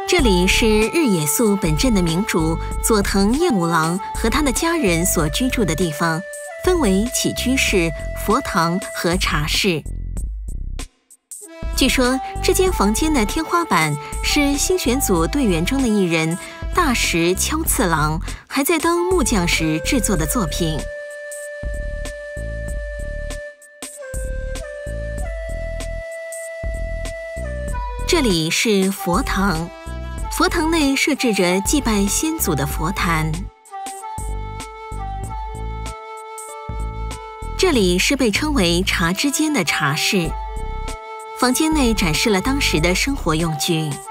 这里是日野宿本镇的明主佐藤彦五郎和他的家人所居住的地方，分为起居室、佛堂和茶室。据说这间房间的天花板是新选组队员中的一人大石敲次郎还在当木匠时制作的作品。这里是佛堂，佛堂内设置着祭拜先祖的佛坛。这里是被称为茶之间的茶室，房间内展示了当时的生活用具。